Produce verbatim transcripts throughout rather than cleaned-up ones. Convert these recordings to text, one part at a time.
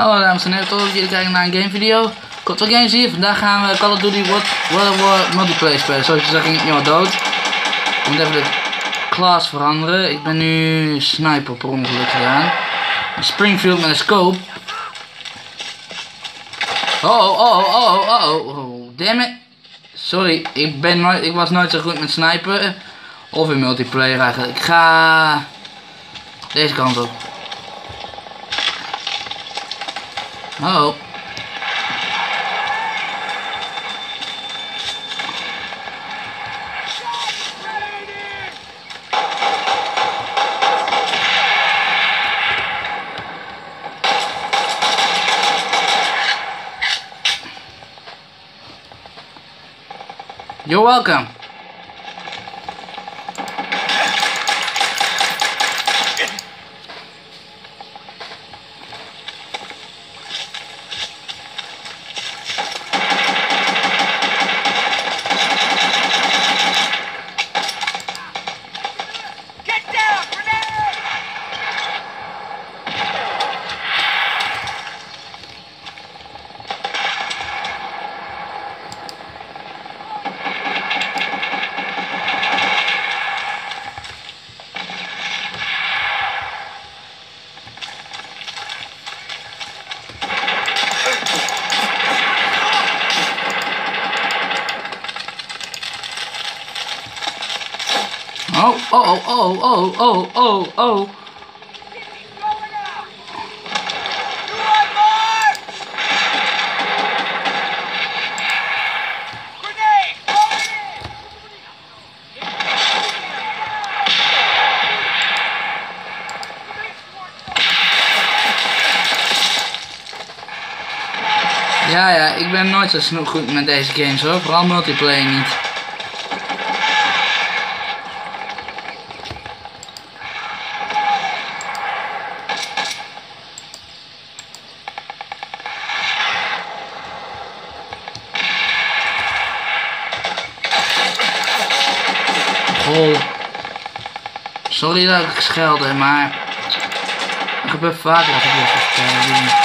Hallo dames en heren, tof dat jullie kijken naar een gamevideo. Korte Games hier. Vandaag gaan we Call of Duty World of War multiplayer spelen. Zoals je zag ging ik helemaal dood. Ik moet even de class veranderen. Ik ben nu sniper per ongeluk gedaan. Een Springfield met een scope. Oh oh oh oh oh oh oh. Damn it. Sorry, ik, ben nooit, ik was nooit zo goed met sniper. Of in multiplayer eigenlijk. Ik ga deze kant op. Oh. You're welcome. Oh, oh, oh, oh, oh, oh, oh. Ja, ja, ik ben nooit zo snoep goed met deze games hoor, vooral multiplayer niet. Oh. Sorry dat ik schelde, maar het gebeurt vaker als ik dit soort dingen doe.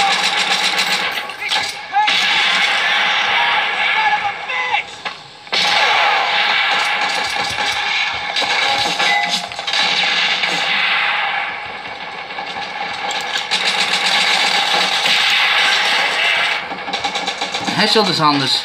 Headshot is anders.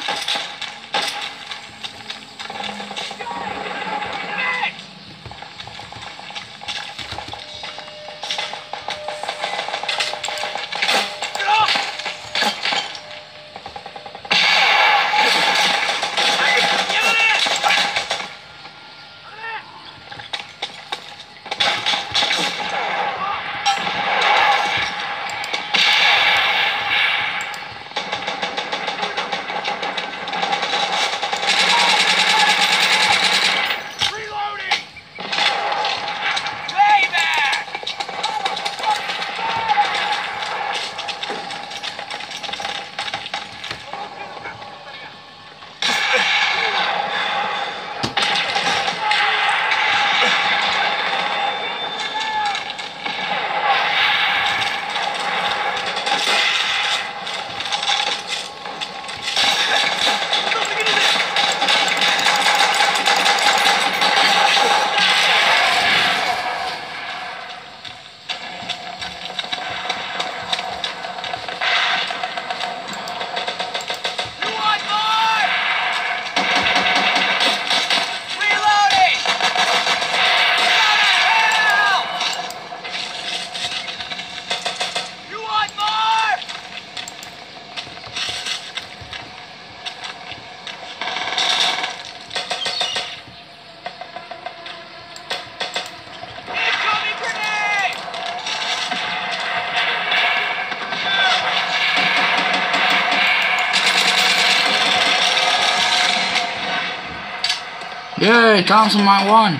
Jee, Thompson Mark one.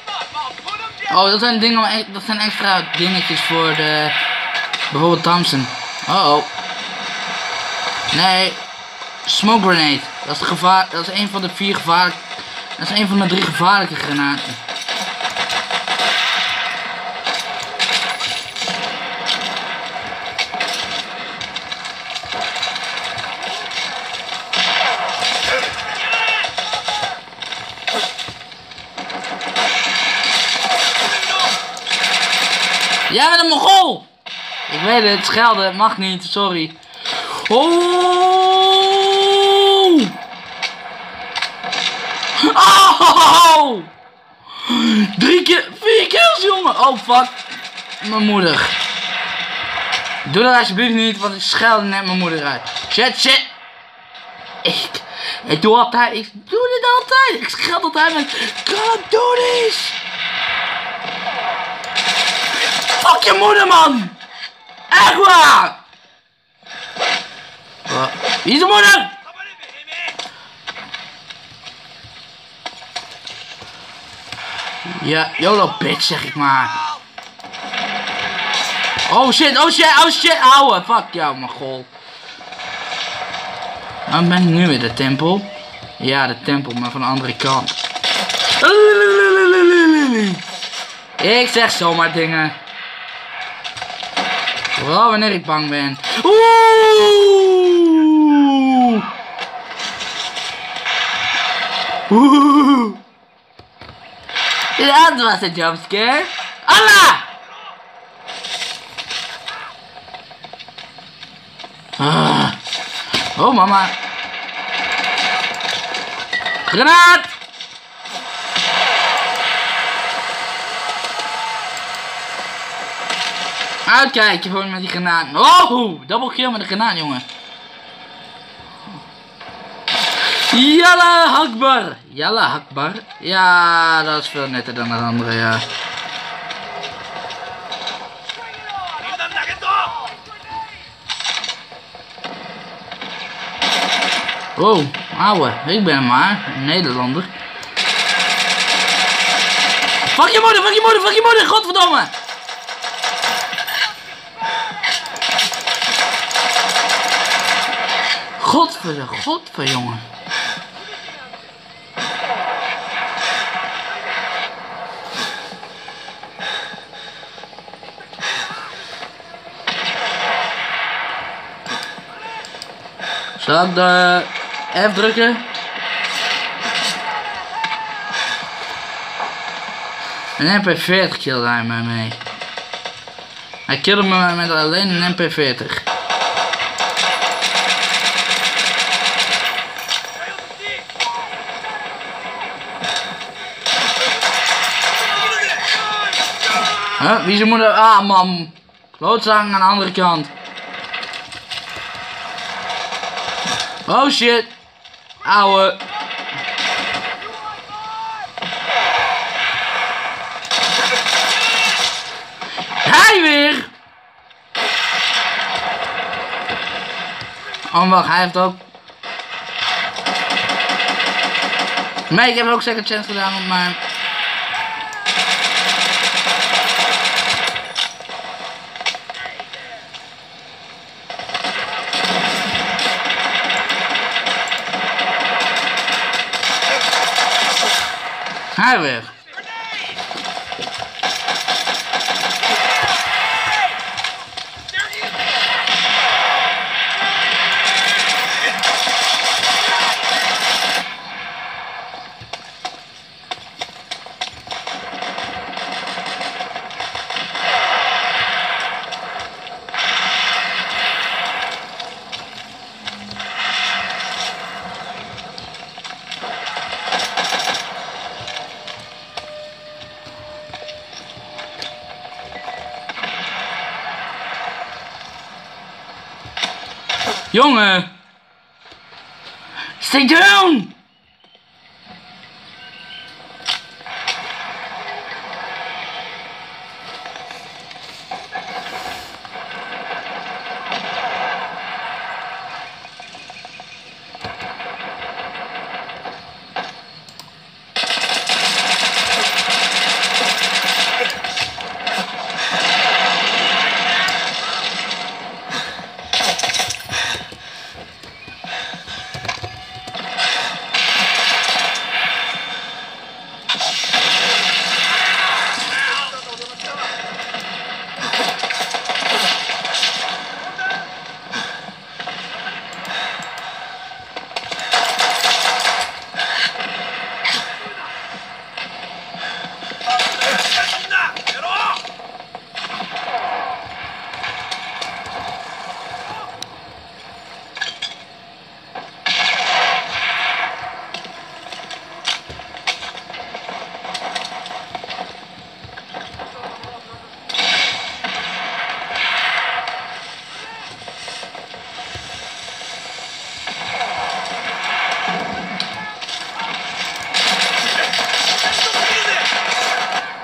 Oh, dat zijn dingen, dat zijn extra dingetjes voor de, bijvoorbeeld Thompson. Oh oh. Nee, smoke grenade. Dat is de gevaar, dat is een van de vier gevaarlijke, dat is een van de drie gevaarlijke granaten. Jij bent een Mongool! Ik weet het, schelden, mag niet, sorry. Oh! Oh! Drie keer, vier kills, jongen! Oh, fuck. Mijn moeder. Doe dat alsjeblieft niet, want ik schelde net mijn moeder uit. Shit, shit! Ik, ik doe altijd, ik doe dit altijd. Ik scheld altijd met Call of Duty's. Fuck je moeder, man! Echt waar! Wat? Wie is de moeder? Ja, YOLO bitch, zeg ik maar. Oh shit, oh shit, oh shit, ouwe. Fuck jou, mijn goal. Waar ben ik nu weer? De tempel? Ja, de tempel, maar van de andere kant. Ik zeg zomaar dingen. Vooral wanneer ik bang ben. Oeh! Oeh! Dat was een jumpscare. Allah! Ah. Oh mama. Granaat! Uitkijken gewoon met die granaat. Oh, double kill met de granaat, jongen. Yalla Akbar. Yalla Akbar. Ja, dat is veel netter dan de andere, ja. Oh, ouwe, ik ben maar een Nederlander. Fuck je moeder, fuck je moeder, fuck je moeder, godverdomme! Godver, godver, jongen. Zal ik de F drukken? Een M P veertig kilde hij mij mee. Hij kilde me met alleen een M P veertig. Huh? Wie is zijn moeder? Ah man. Klootzang aan de andere kant. Oh shit. Ouwe. Hij weer. Oh wacht, hij heeft ook. Nee, ik heb ook second chance gedaan op mijn. Hij weer. Jongen! Stay down!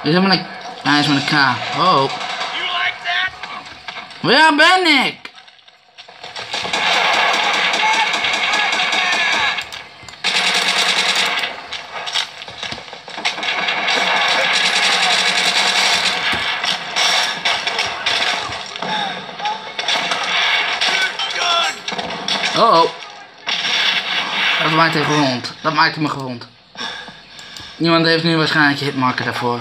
Is dat met een... Hij is met een K. Oh. Waar ben ik? Oh oh. Dat maakt hij gewond. Dat maakt me gewond. Niemand heeft nu waarschijnlijk je hitmarker daarvoor.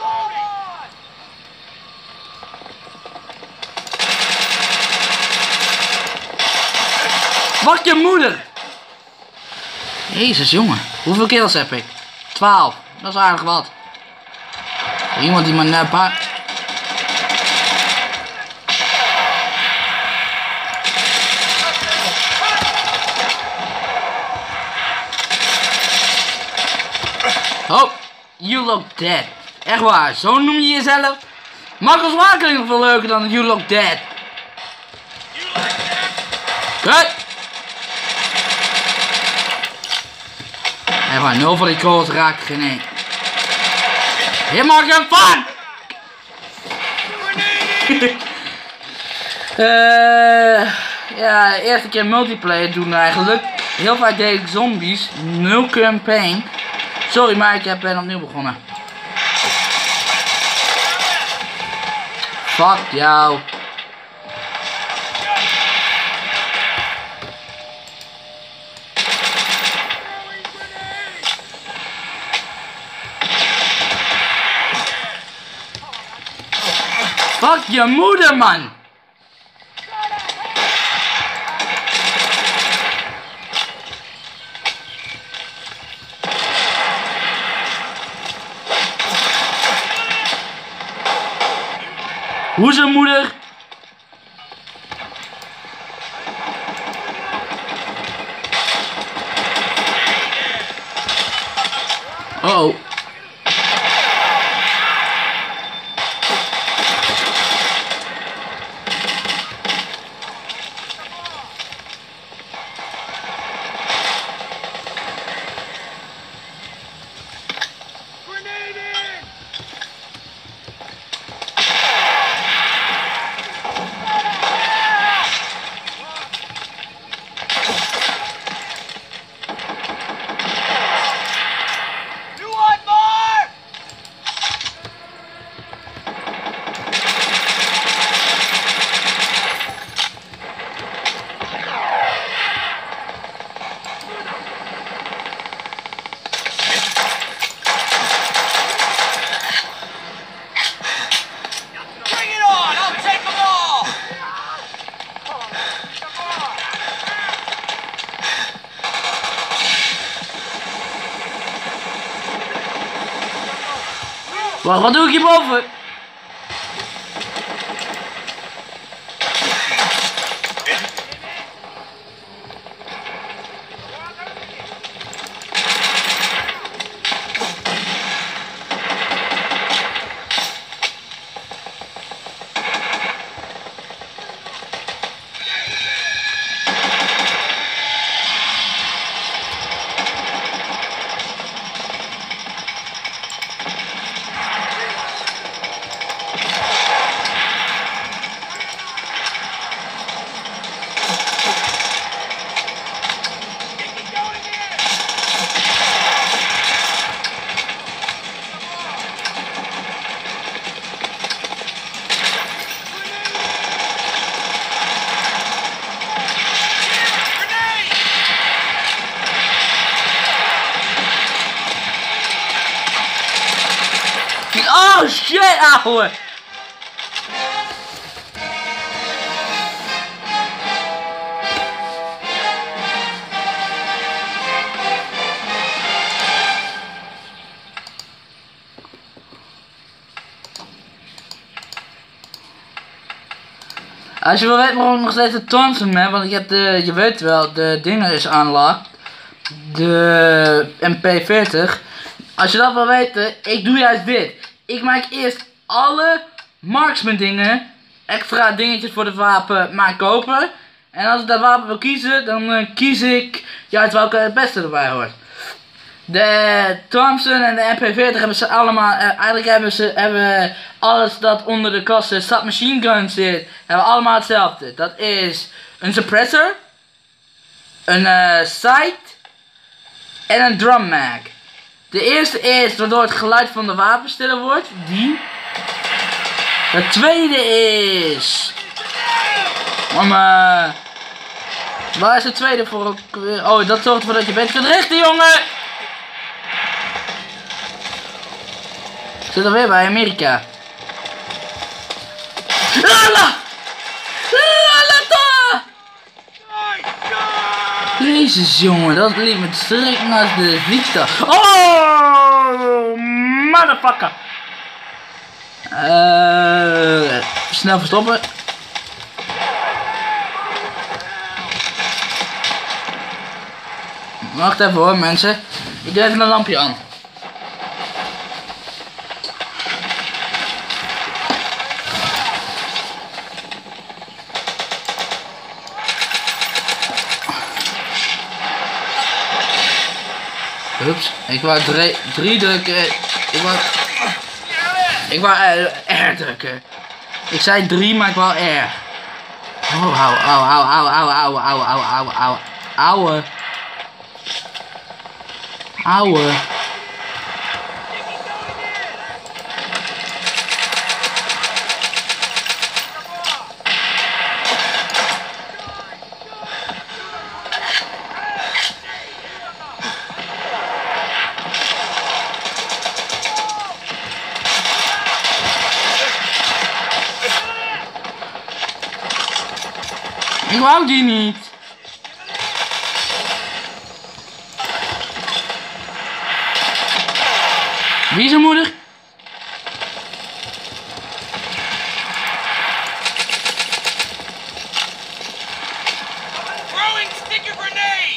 Wacht je moeder! Jezus jongen. Hoeveel kills heb ik? twaalf. Dat is aardig wat. Iemand die maar net paar... Oh, you look dead. Echt waar, zo noem je jezelf? Marcus Wakeling nog veel leuker dan you look dead. Kut! Echt waar, nul van die calls raakt geen één. Helemaal geen fun! uh, ja, eerste keer multiplayer doen eigenlijk. Heel vaak deed ik zombies, nul campaign. Sorry, maar ik heb ben opnieuw begonnen. Fuck jou. Fuck je moeder, man. Hoe zijn moeder? Oh oh. Wacht, wat doe ik hierboven? Oh shit, ouwe! Als je wil weten waarom ik nog steeds de Thompson heb, want ik heb de, je weet wel, de dingen is aanlakt. De M P veertig. Als je dat wil weten, ik doe juist dit. Ik maak eerst alle marksman dingen, extra dingetjes voor het wapen, maak kopen. En als ik dat wapen wil kiezen, dan uh, kies ik juist welke het beste erbij hoort. De Thompson en de M P veertig hebben ze allemaal, uh, eigenlijk hebben ze hebben alles dat onder de kasten submachine gun zit, hebben allemaal hetzelfde. Dat is een suppressor, een uh, sight en een drum mag. De eerste is waardoor het geluid van de wapen stiller wordt, die. De tweede is om uh, waar is de tweede voor ook weer? Oh, dat zorgt ervoor dat je beter kunt richten, jongen! Zit alweer bij Amerika. Lala! Lala! Jezus, jongen, dat liep me strik naast de ziekte. Oh, motherfucker! Uh, snel verstoppen. Wacht even hoor, mensen. Ik doe even een lampje aan. Ups, ik wou drie, drie drukken. Ik wou... Ik wou uh, R drukken. Ik zei drie, maar ik wou R. Oh, au, au, au, au, au, au, au, au, au, au, ouwe. Ouwe. Ik wou die niet. Wie is zijn moeder? Throwing sticker grenade.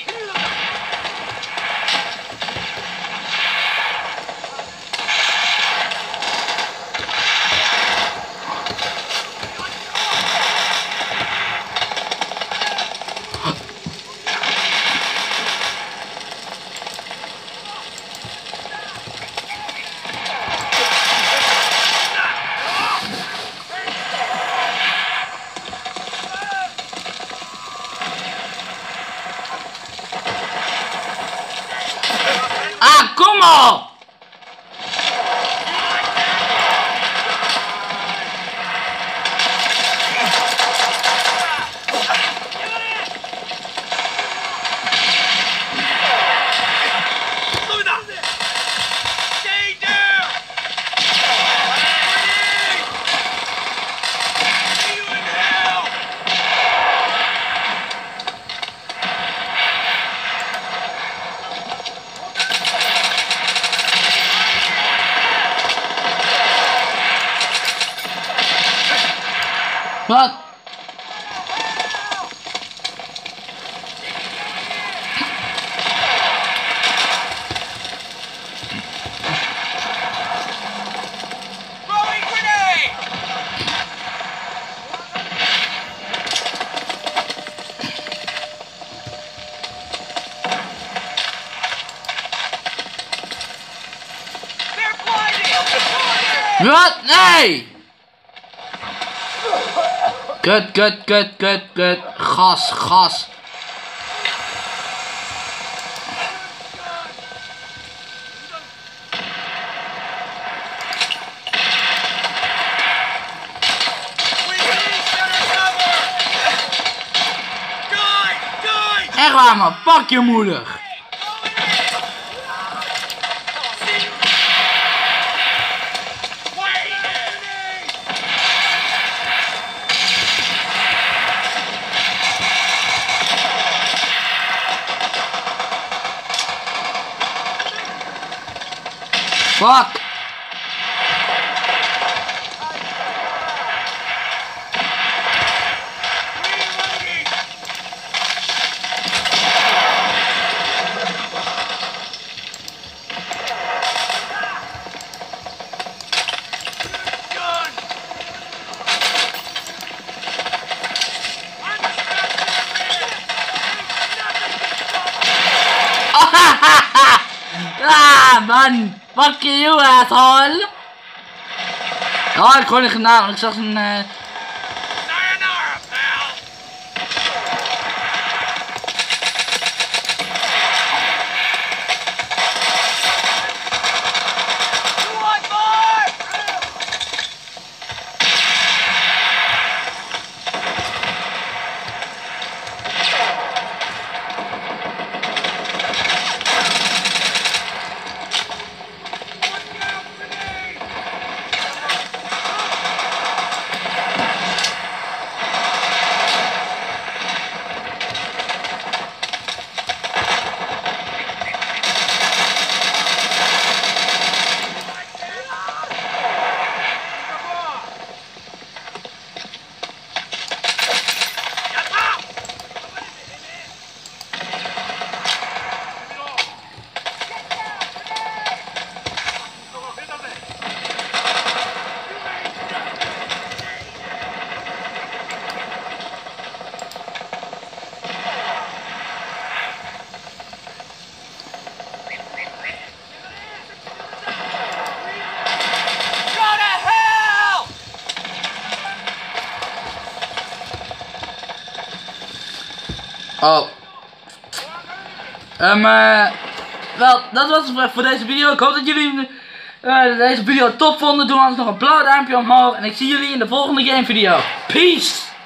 Ah, kom op! Luna! Stay down! See you in hell! Wat? Throwing grenade! They're blinding! Wat? Nee! Kut, kut, kut, kut, kut. Gas, gas. Echt waar, man. Pak je moeder. Fuck! Ah, man! Fuck you, asshole! Oh, ik gooi een granaat, want ik zag een... Uh... Sayonara, pal. You want more? Oh. Um, uh, wel, dat was het voor deze video. Ik hoop dat jullie uh, deze video top vonden. Doe anders nog een blauw duimpje omhoog. En ik zie jullie in de volgende game video. Peace!